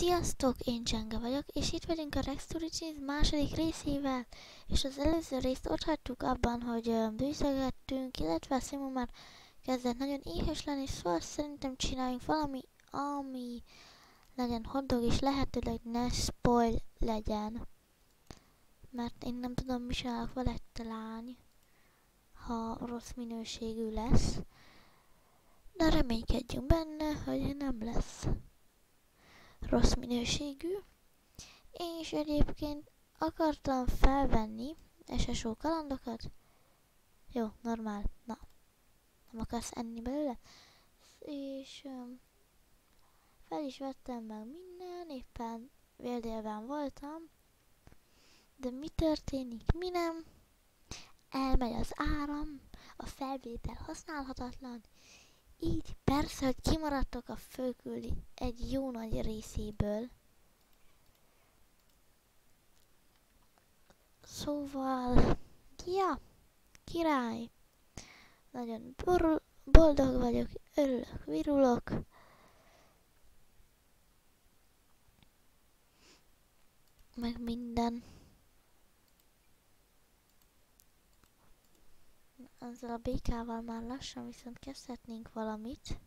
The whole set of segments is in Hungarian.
Sziasztok, én Csenge vagyok, és itt vagyunk a Rex to Riches második részével, és az előző részt ott hagytuk abban, hogy bűzögettünk, illetve a Simon már kezdett nagyon éhes lenni, szóval szerintem csináljunk valami, ami legyen hotdog, és lehetőleg ne spoil legyen. Mert én nem tudom, mi csinálok vele találni, ha rossz minőségű lesz, de reménykedjünk benne, hogy nem lesz rossz minőségű. És egyébként akartam felvenni SSO kalandokat. Jó, normál. Na, nem akarsz enni belőle? És fel is vettem meg minden, éppen véldélben voltam. De mi történik? Mi nem? Elmegy az áram, a felvétel használhatatlan. Így persze, hogy kimaradtok a fölküldi egy jó nagy részéből. Szóval, ja, király. Nagyon boldog vagyok, örülök, virulok. Meg minden. Ezzel a békával már lassan viszont kezdhetnénk valamit.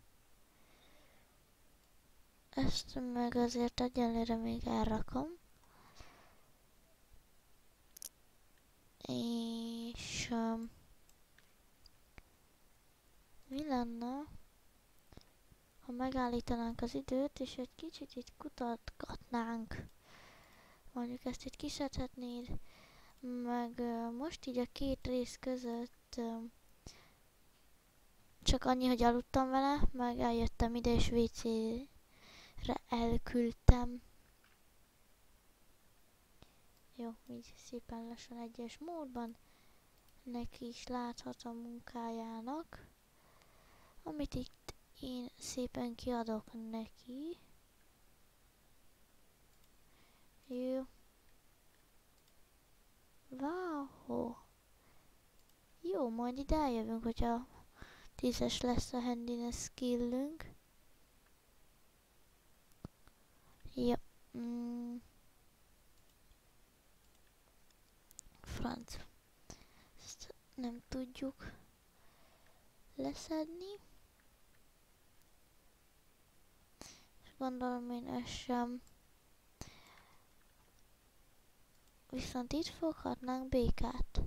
Ezt meg azért egyelőre még elrakom. És mi lenne, ha megállítanánk az időt, és egy kicsit itt kutatgatnánk. Mondjuk ezt itt kiszedhetnéd, meg most így a két rész között csak annyi, hogy aludtam vele, meg eljöttem ide és WC-re elküldtem. Jó, így szépen lassan egyes módban neki is láthatom munkájának, amit itt én szépen kiadok neki. Jó. Wow. Jó, majd ide eljövünk, hogyha 10-es lesz a handiness skillünk. Jó. Franc. Ezt nem tudjuk leszedni. És gondolom én ezt sem. Viszont itt foghatnánk békát.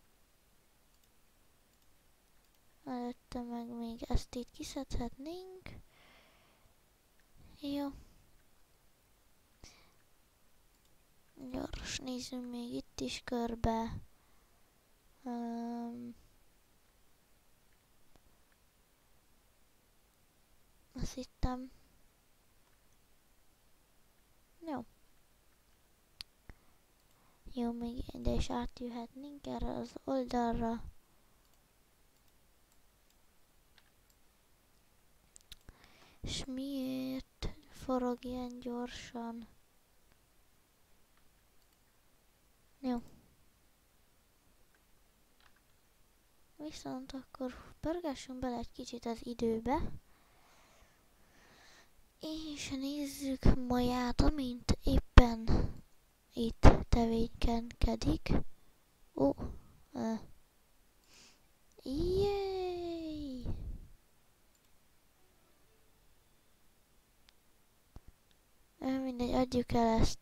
Előtte meg még ezt itt kiszedhetnénk. Jó. Gyors, nézzünk még itt is körbe. Azt hittem. Jó. Jó, még ide is átjöhetnénk erre az oldalra. És miért forog ilyen gyorsan? Jó. Viszont akkor pörgessünk bele egy kicsit az időbe. És nézzük Maját, amint éppen itt tevékenykedik. Ó. Jéj! Mindegy, adjuk el ezt.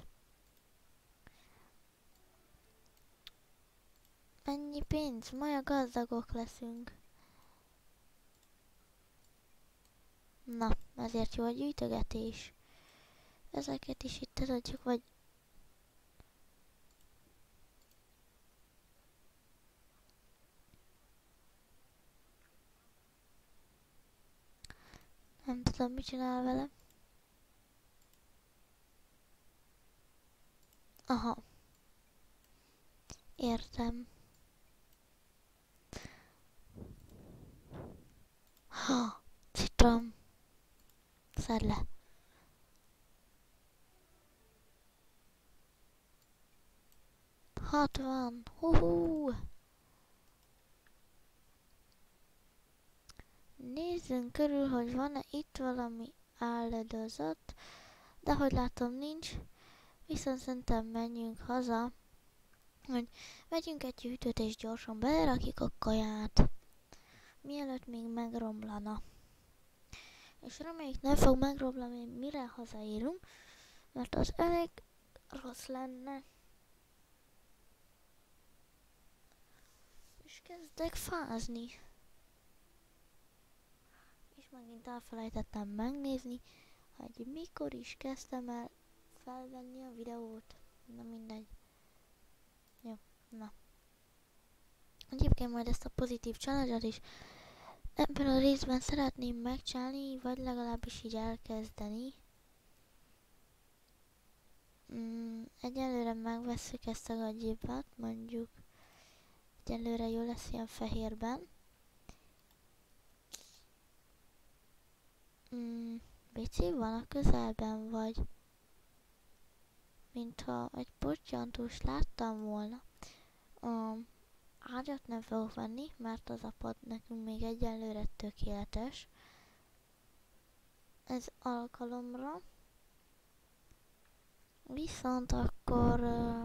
Ennyi pénz, Maja gazdagok leszünk. Na, ezért jó a gyűjtögetés. Ezeket is itt adjuk, vagy... Nem tudom, mit csinál vele. Aha. Értem. Ha, citrom. Szedd le. 60. Húhú. Nézzünk körül, hogy van-e itt valami álledozat. De hogy látom nincs, viszont szerintem menjünk haza, hogy vegyünk egy hűtőt és gyorsan belerakjuk a kaját, mielőtt még megromlana. És reméljük nem fog megromlani, mire hazaérünk, mert az elég rossz lenne. És kezdek fázni. És megint elfelejtettem megnézni, hogy mikor is kezdtem el felvenni a videót. Na mindegy. Jó, na. Egyébként majd ezt a pozitív challenge-ot is ebben a részben szeretném megcsinálni, vagy legalábbis így elkezdeni. Egyelőre megvesszük ezt a gagyibát, mondjuk egyelőre jó lesz ilyen fehérben. Bici van a közelben, vagy mintha egy pottyantós láttam volna. Ágyat nem fogok venni, mert az a pad nekünk még egyelőre tökéletes. Ez alkalomra. Viszont akkor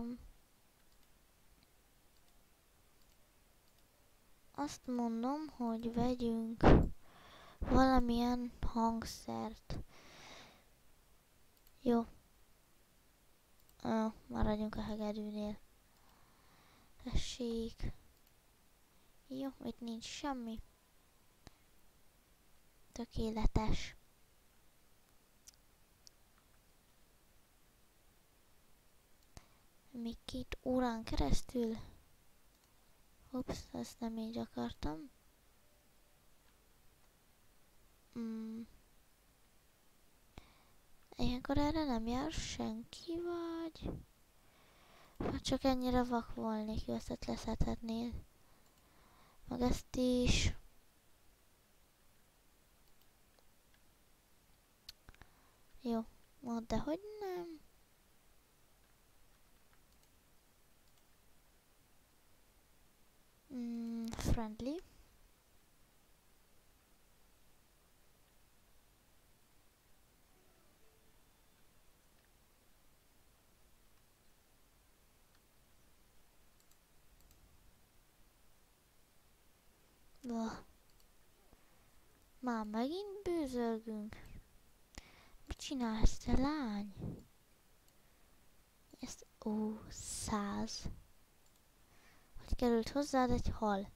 azt mondom, hogy vegyünk valamilyen hangszert. Jó. Maradjunk a hegedűnél. Tessék. Jó, itt nincs semmi. Tökéletes. Még 2 órán keresztül. Ups, ezt nem így akartam. Ilyenkor erre nem jár senki, vagy? Hát csak ennyire vak volnék, jó, ezt leszedhetnél. Meg ezt is. Jó, mondd, de hogy nem. Friendly. Már megint bőzölgünk. Mit csinálsz, te lány? Ezt, 100. Hogy került hozzád egy hal?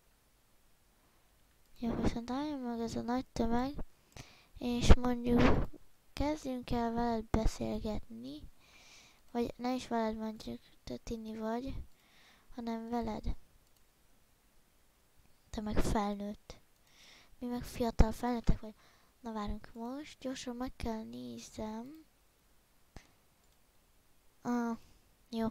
Jó, viszont álljon meg ez a nagy tömeg, és mondjuk kezdjünk el veled beszélgetni, vagy nem is veled mondjuk, te tini vagy, hanem veled. Te meg felnőtt. Mi meg fiatal felnőttek vagy. Na várunk most, gyorsan meg kell nézzem. Jó.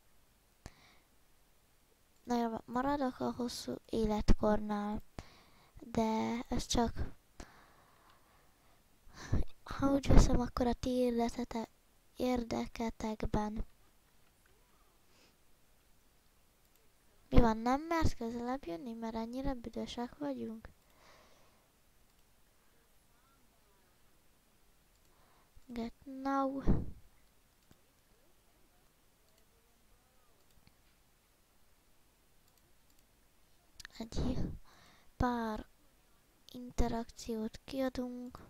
Na jó, maradok a hosszú életkornál. De ez csak... Ha úgy veszem, akkor a ti érdeketekben. Mi van, nem mersz közelebb jönni, mert ennyire büdösek vagyunk? Get now. Egy pár interakciót kiadunk.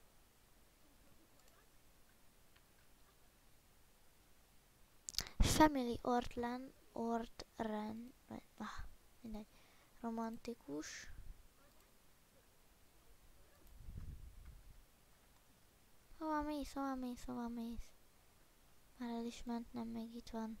Family Ortland, vagy mindegy, romantikus. Hova mész, hova mész, hova mész? Már el is ment, nem, még itt van.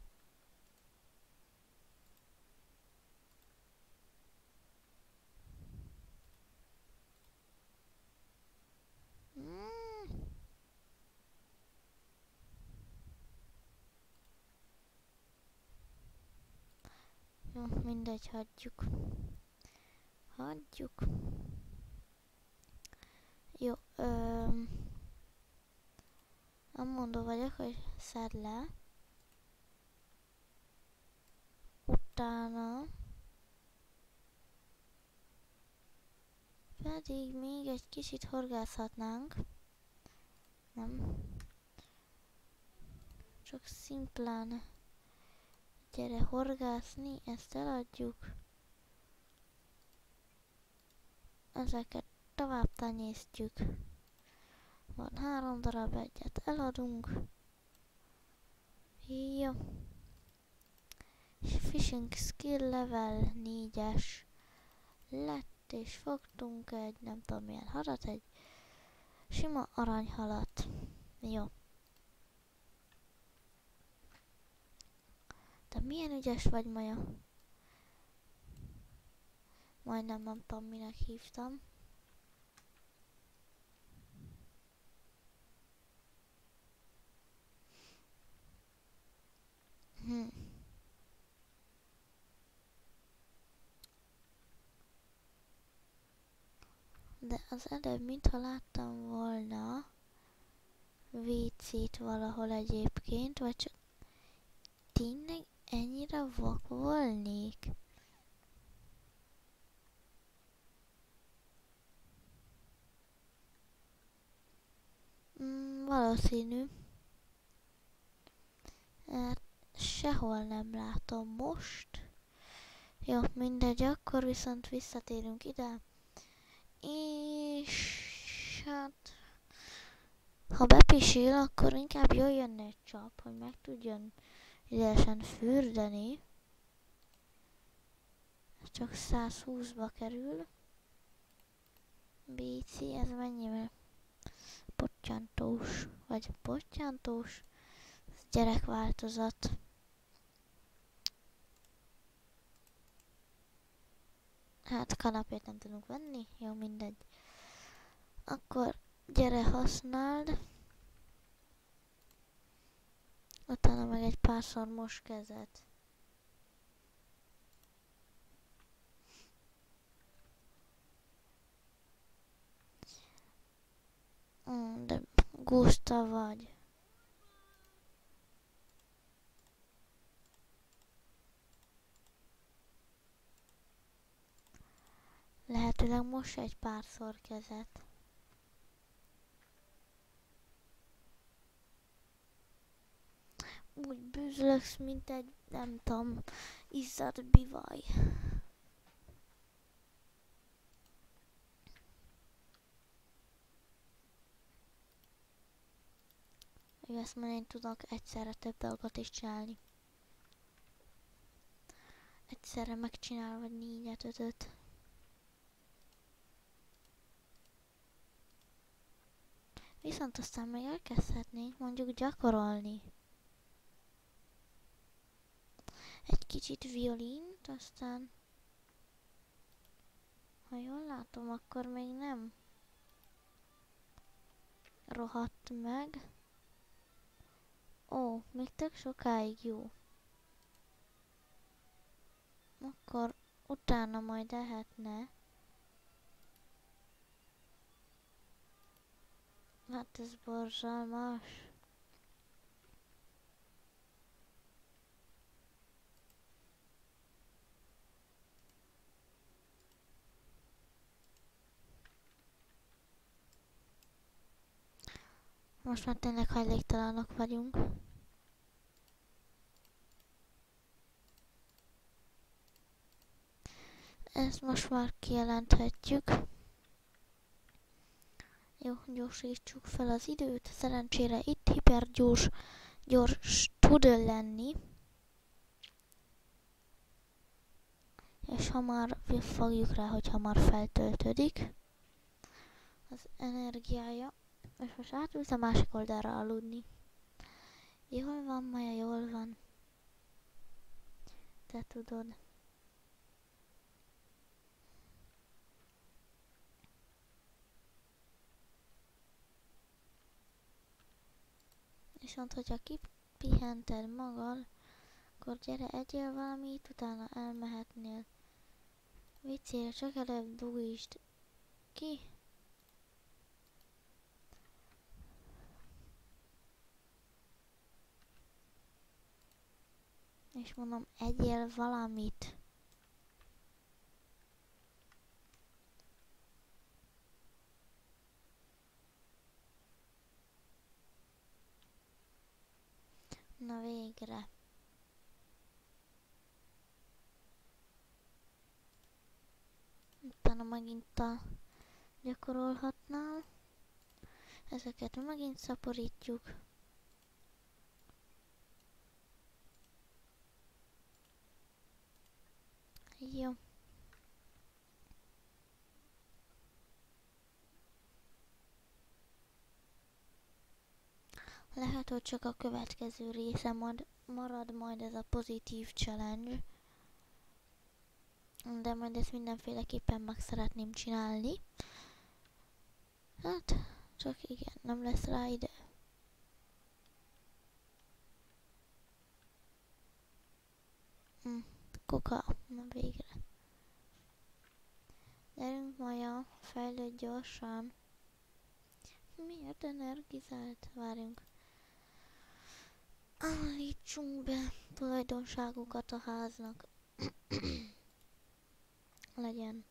Jó, mindegy, hagyjuk. Hagyjuk. Jó, amondó vagyok, hogy szedd le. Utána pedig még egy kicsit horgászhatnánk. Nem. Csak szimplán. Gyere horgászni, ezt eladjuk. Ezeket tovább tenyésztjük. Van 3 darab, egyet eladunk. Jó. Fishing skill level 4-es lett, és fogtunk egy nem tudom milyen halat, egy sima aranyhalat. Jó. De milyen ügyes vagy, Maja? Majdnem nem tudom minek hívtam. De az előbb mintha láttam volna WC-t valahol egyébként, vagy csak tényleg ennyire vak volnék? Valószínű. Hát sehol nem látom most. Jó, mindegy, akkor viszont visszatérünk ide. És hát... Ha bepisil, akkor inkább jöjjön egy csap, hogy meg tudjon idesen fürdeni. Ez csak 120-ba kerül. BC, ez mennyivel? Pottyantós, vagy pottyantós. Ez gyerekváltozat. Hát kanapét nem tudunk venni, jó mindegy. Akkor gyere használd. Utána meg egy párszor mos kezet. De guszta vagy. Lehetőleg mos egy párszor kezet. Úgy bűzlöksz, mint egy, nem tudom, izzadt bivaj. Ő ezt már én tudok egyszerre több dolgot is csinálni. Egyszerre megcsinál, vagy 4-5-öt. Viszont aztán még elkezdhetnénk mondjuk gyakorolni. Egy kicsit violint, aztán... Ha jól látom, akkor még nem rohadt meg. Ó, még tök sokáig jó. Akkor utána majd lehetne. Hát ez borzalmas. Most már tényleg hajléktalanok vagyunk. Ezt most már kijelenthetjük. Jó, gyorsítsuk fel az időt. Szerencsére itt gyors tud lenni. És hamar fogjuk rá, hogy hamar feltöltődik az energiája. És most átülsz a másik oldalra aludni. Jól van, Maja, jól van. Te tudod. Viszont, hogyha kipihented magad, akkor gyere, egyél valamit, utána elmehetnél viccére, csak előbb dugítsd ki. És mondom, egyél valamit. Na végre. Utána megint a gyakorolhatnám. Ezeket megint szaporítjuk. Jó. Lehet, hogy csak a következő része marad majd ez a pozitív challenge. De majd ezt mindenféleképpen meg szeretném csinálni. Hát, csak igen, nem lesz rá ide. Koka, na végre. Gyerünk Maja, fejlődj gyorsan. Miért energizált? Várjunk. Állítsunk be tulajdonságokat a háznak. Legyen.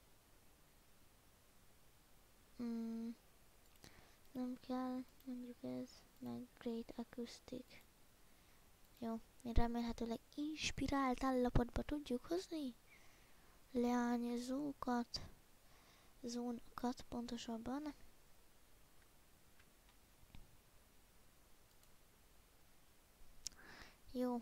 Nem kell, mondjuk ez, meg Great Acoustic. Jó, mi remélhetőleg inspirált állapotba tudjuk hozni. Leányzókat, zónokat pontosabban. Jó.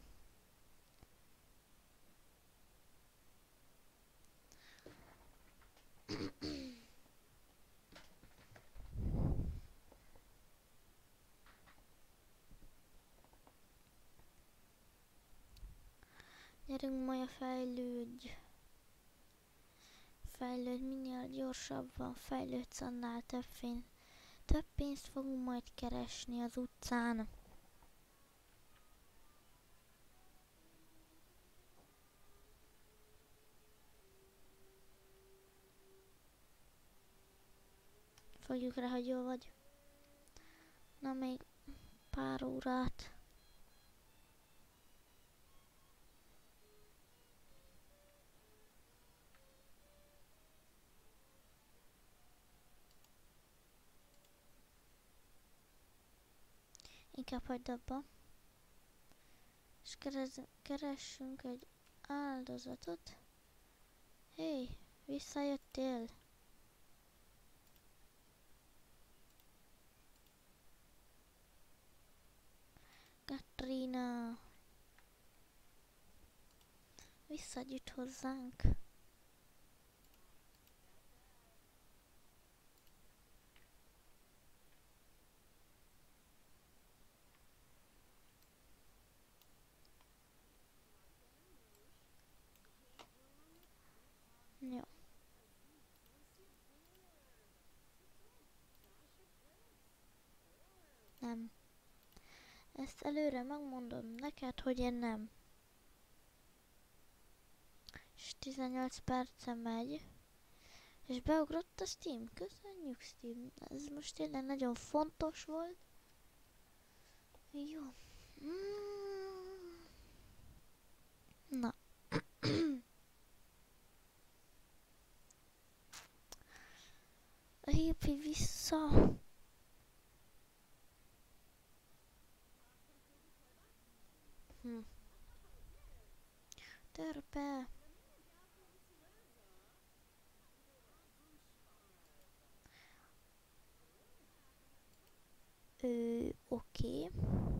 Gyerünk Maja, fejlődj! Fejlődj minél gyorsabban, fejlődsz annál több pénzt fogunk majd keresni az utcán. Fogjuk rá, hogy jól vagy. Na még pár órát. Inkább hagyd abba. És keressünk egy áldozatot. Hé, visszajöttél? Katrina! Visszagyűjt hozzánk. Jó. Nem. Ezt előre megmondom neked, hogy én nem. És 18 perce megy. És beugrott a Steam. Köszönjük Steam. Ez most tényleg nagyon fontos volt. Jó. Na. Lépj vissza. Törpe. Oké.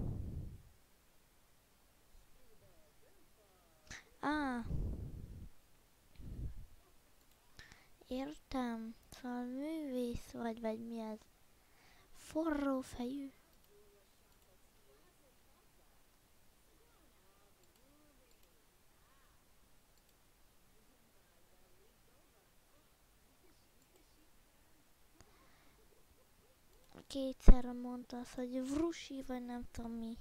Értem. Szóval művész vagy mi ez? Forró fejű. Kétszer mondta azt, hogy vrusi, vagy nem tudom mi.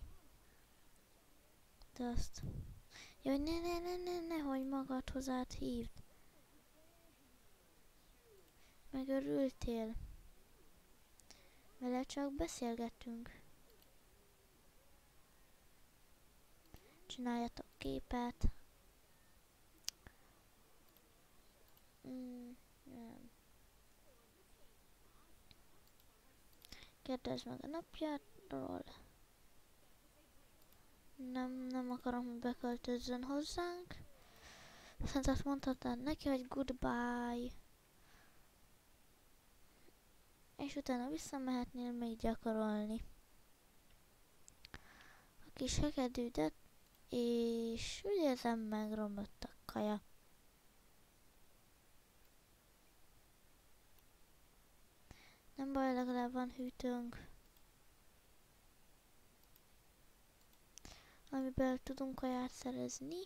De azt... Jaj, nehogy magadhoz áthívd. Megörültél. Vele csak beszélgettünk. Csináljatok képet. Nem. Kérdezd meg a napjáról. Na nem akarom, hogy beköltözzön hozzánk. Viszont azt mondhatnád neki, hogy goodbye. És utána visszamehetnél még gyakorolni. A kis hegedűdet, és úgy érzem, megromlott a kaja. Nem baj, legalább van hűtőnk, amiből tudunk kaját szerezni.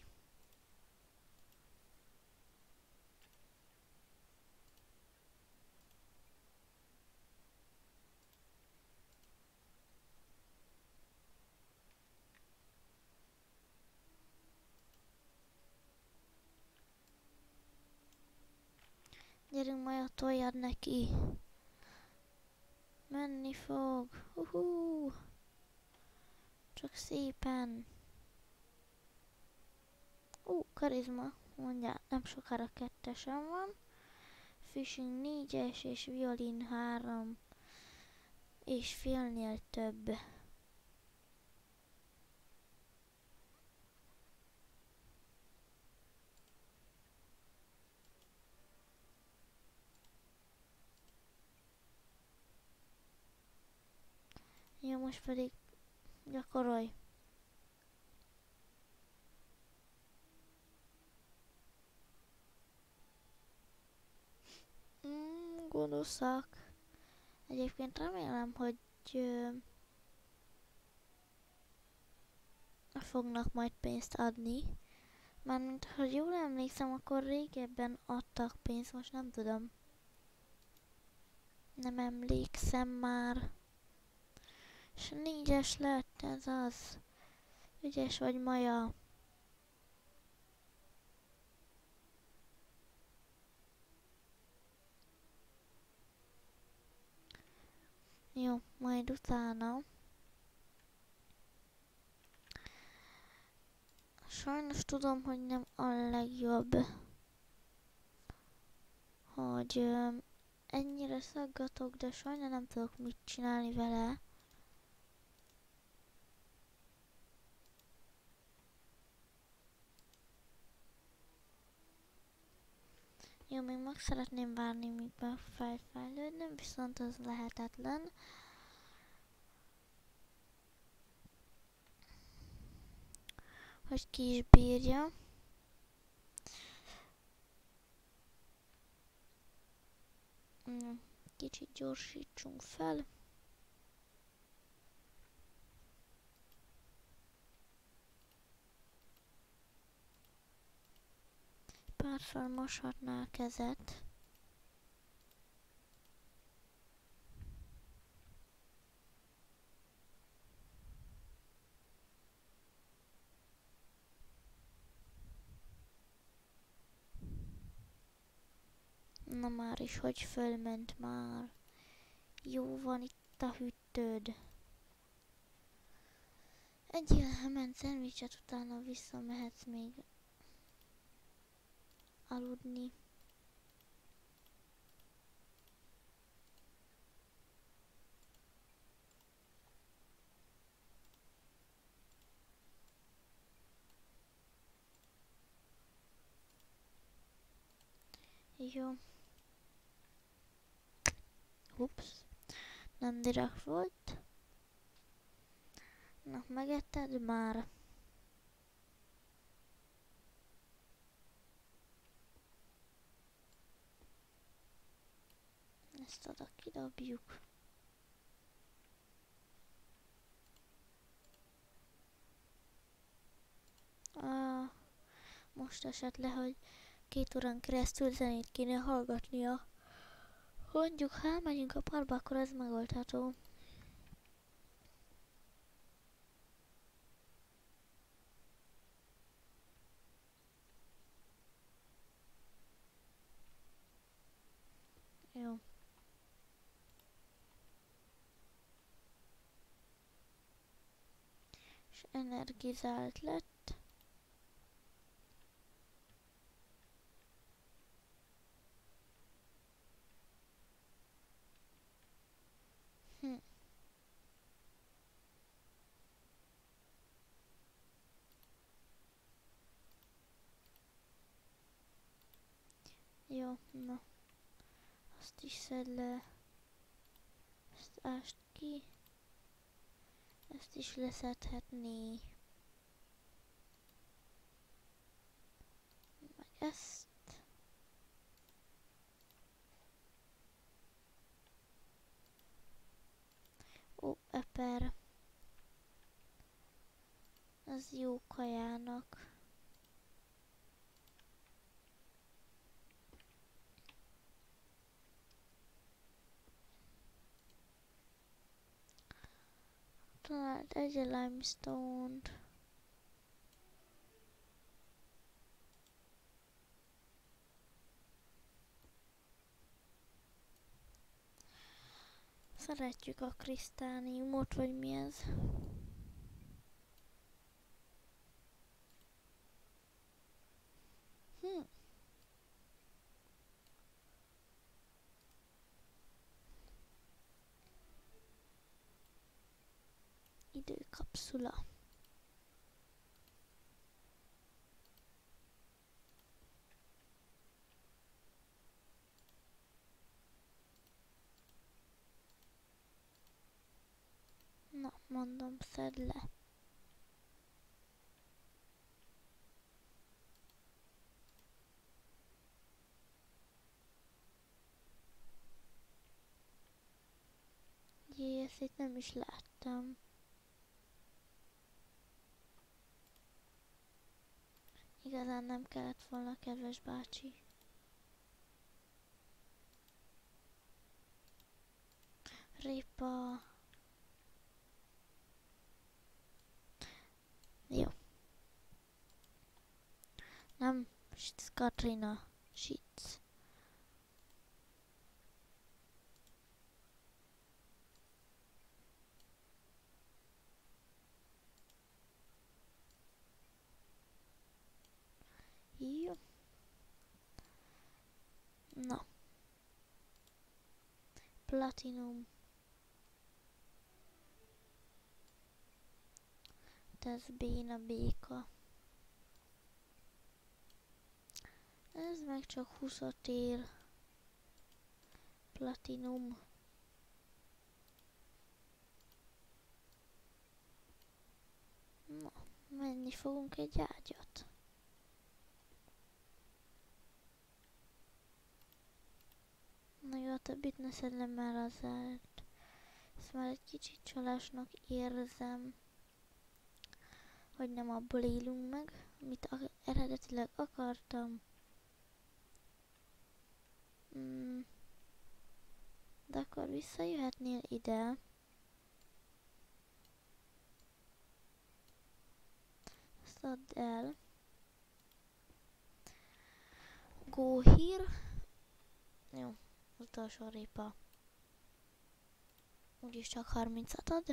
Gyerünk, Maja, toljad neki. Menni fog. Uhú. Csak szépen. Karizma. Mondjál, nem sokára 2-esen van. Fishing 4-es és violin 3. És félnél több. Jó, most pedig gyakorolj. Gonoszak. Egyébként remélem, hogy fognak majd pénzt adni. Mármint, ha jól emlékszem, akkor régebben adtak pénzt, most nem tudom. Nem emlékszem már. És 4-es lett, ez az. Ügyes vagy, Maja. Jó, majd utána. Sajnos tudom, hogy nem a legjobb, hogy ennyire szaggatok, de sajnos nem tudok mit csinálni vele. Jó, még meg szeretném várni, míg felfejlődnöm, viszont az lehetetlen. Hogy ki is bírja. Kicsit gyorsítsunk fel. Párszor moshatná a kezet. Na már is, hogy fölment már. Jó, van itt a hűtőd. Egyél hement szendvicset, utána visszamehetsz még aludni. Jó. Ups. Nem direkt volt. Na, megetted már? Ezt oda kidobjuk. Most esett le, hogy 2 órán keresztül zenét kéne hallgatnia. Mondjuk, ha elmegyünk a parkba, akkor ez megoldható. Jó. És energizált lett. Jó, na. Azt is szedd le. Ezt ást ki. Ezt is leszedhetné. Meg ezt. Ó, eper. Az jó kajának. Talált egy limestone-t. Szeretjük a krisztáliumot, vagy mi ez? Időkapszula. Na, mondom, szedd le. Jé, ezt itt nem is láttam. Igazán nem kellett volna, kedves bácsi. Répa. Jó. Nem, Sitz Katrina. Sitz. Jó. Na. Platinum. Ez béna béka. Ez meg csak 20-at ér. Platinum. Na, menni fogunk egy ágyat. Na jó, a többit ne szedlem már az árt. Ezt már egy kicsit csalásnak érzem, hogy nem abból élünk meg, amit eredetileg akartam. De akkor visszajöhetnél ide. Ezt add el. Go here. Jó, utolsó répa. Úgyis csak 30-at ad.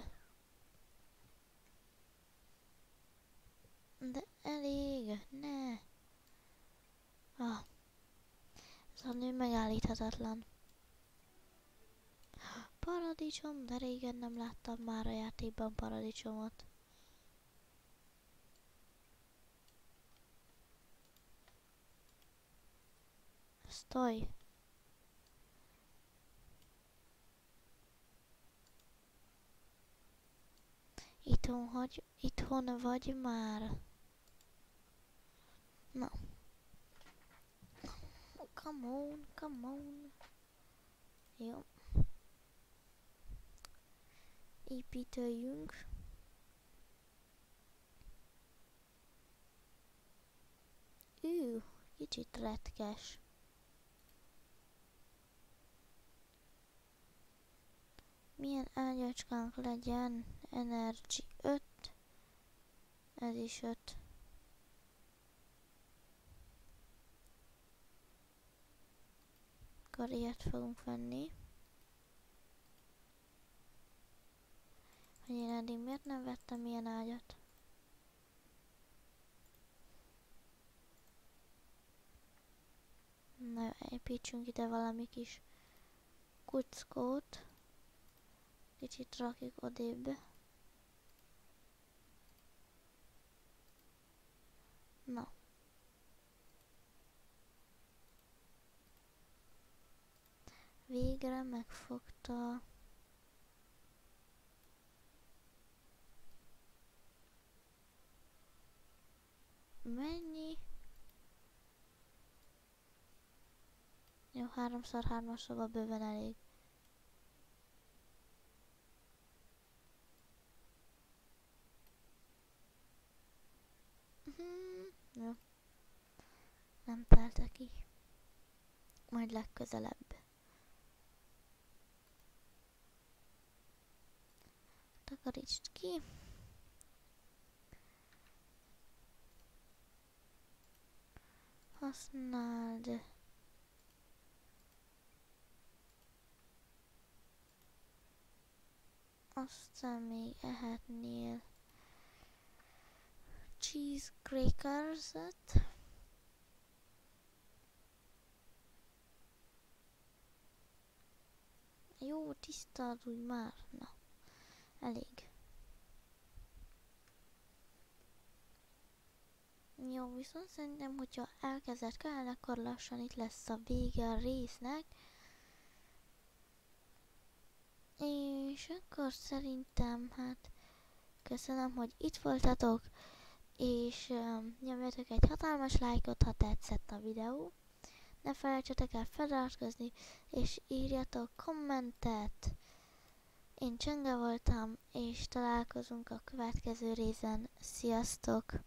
De elég, ne. Ah, ez a nő megállíthatatlan. Paradicsom, de régen nem láttam már a játékban paradicsomot. Stoj! Itthon vagy már. Na. Come on, come on. Jó. Építőjünk. Kicsit retkes. Milyen ágyacskánk legyen? Energy 5. Ez is 5. Akkor ilyet fogunk venni. Hogy én eddig miért nem vettem ilyen ágyat? Na, építsünk ide valami kis kuckót. Kicsit rakjuk odébb. Na. Végre megfogta. Mennyi? Jó, 3x3-as szóval bőven elég. Jó. Nem pelte ki. Majd legközelebb. Takarítsd ki. Használd. Aztán még ehetnél cheese crackers-et. Jó, tisztad úgy már. Na, elég. Jó, viszont szerintem, hogyha elkezdett kellene, akkor lassan itt lesz a vége a résznek. És akkor szerintem, hát köszönöm, hogy itt voltatok, és nyomjatok egy hatalmas lájkot, ha tetszett a videó. Ne felejtsetek el feliratkozni, és írjatok kommentet. Én Csenge voltam, és találkozunk a következő részen. Sziasztok!